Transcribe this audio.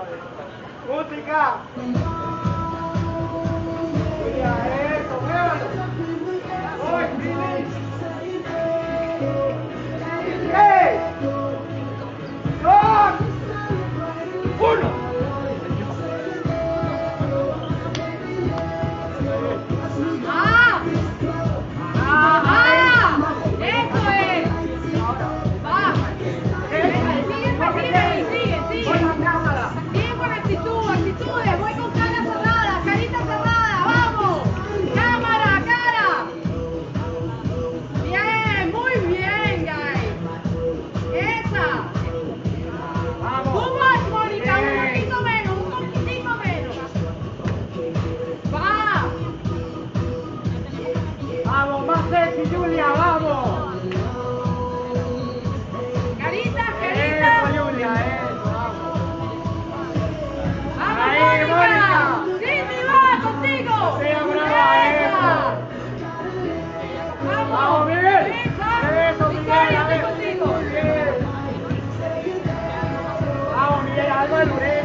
Música. Mira eso, muévalo. Voy, Billy. 3, 2, 1. Vamos, más sexy, Julia, vamos. Caritas, caritas. Eso, Julia, eso, vamos. Vamos, Ahí, Mónica. Cindy, va contigo. Sea brava, eso. Vamos, Miguel. Eso, Miguel, a ver. Contigo. Vamos, Miguel, algo de Lorenzo.